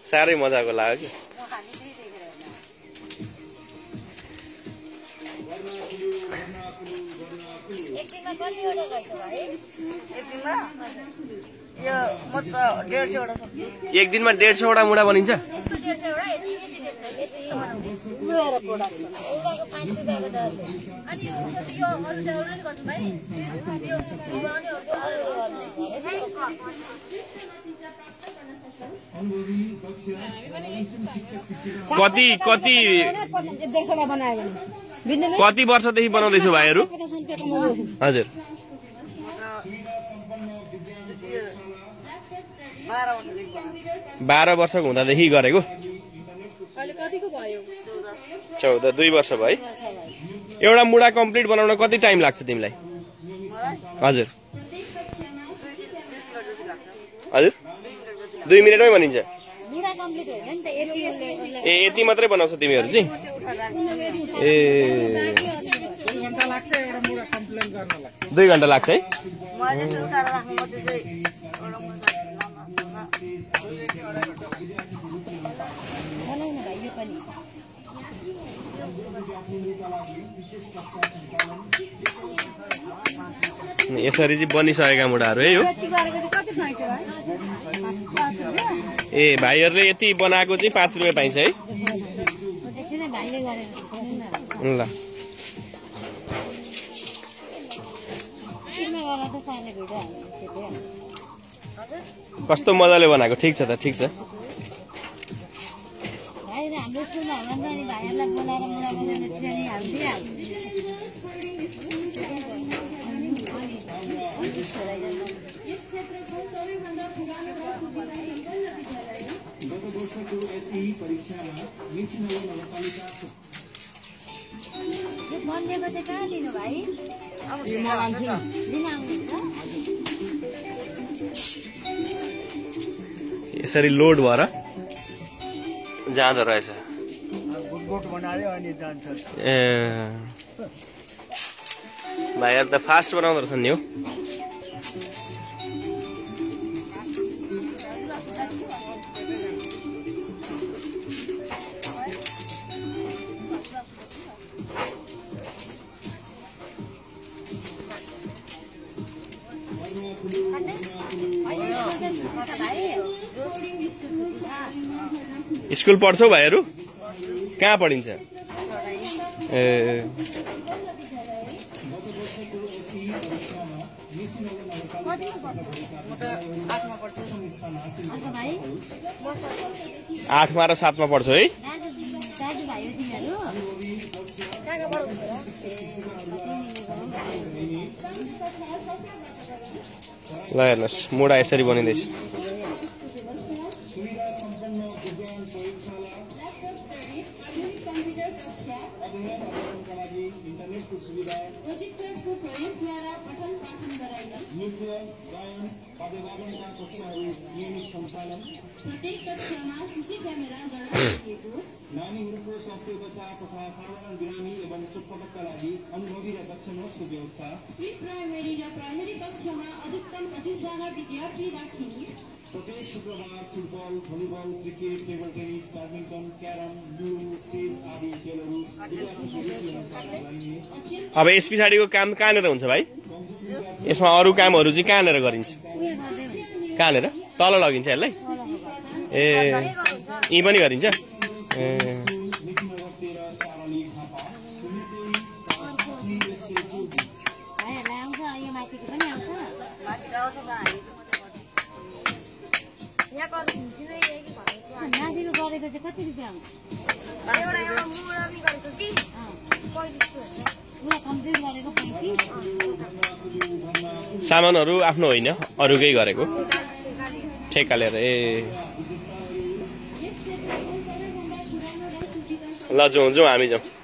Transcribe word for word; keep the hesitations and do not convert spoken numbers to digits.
साह्रै मजाको लाग्यो कि एक दिनमा डेढ़ सौ वटा मुढा बनिन्छ कति कति कति वर्षदेखि बनाउँदैछु भाइहरू हजुर बाह्र वर्षको हुँदादेखि गरेको चौध दुई वर्ष भयो एउटा मुढा कम्प्लिट बनाउन कति टाइम लाग्छ तिमीलाई हजुर हजुर दुई मिनटमै बनिन्छ ए यति मात्रै बनाउँछ तिमीहरू चाहिँ ए दुई घन्टा लाग्छ है यसरी चाहिँ बनिसकेका मुढाहरू है हो ए भाइहरूले यति बनाएको चाहिँ पाँच रुपियाँ पाइन्छ है ल कस्तो मजाले बनाएको ठिक छ त ठिक छ यसरी लोड भएर जाँदो रहेछ ए भाइहरू त फास्ट बनाउँदो रहेछ नि हो स्कुल पढ्छौ भाइहरू कहाँ पढिन्छ ए आठमा र सातमा पढ्छौ है ल हेर्नुहोस् मुढा यसरी बनिँदैछ प्रत्येक कक्षामा सीसी क्यामेरा जडान गरिएको नानीहरूको स्वास्थ्य उपचार तथा साधारण बिरामी एवं चुपचापका लागि अनुभवी र दक्ष नर्सको व्यवस्था प्री प्राइमेरी र प्राइमेरी कक्षामा अधिकतम पच्चीस जना विद्यार्थी राखिने प्रत्येक शुक्रबार football volleyball cricket table tennis badminton carrom ludo chess आदि खेलहरू अब यस पछाडिको काम कहाँनिर हुन्छ भाइ यसमा अरू कामहरू चाहिँ कहाँनिर गरिन्छ कहाँनिर तल लगिन्छ यसलाई ए यी पनि गरिन्छ ए सामानहरू आफ्नो होइन अरूकै गरेको ठेक्का लिएर ए ल जाउँ जाउँ हामी जाउँ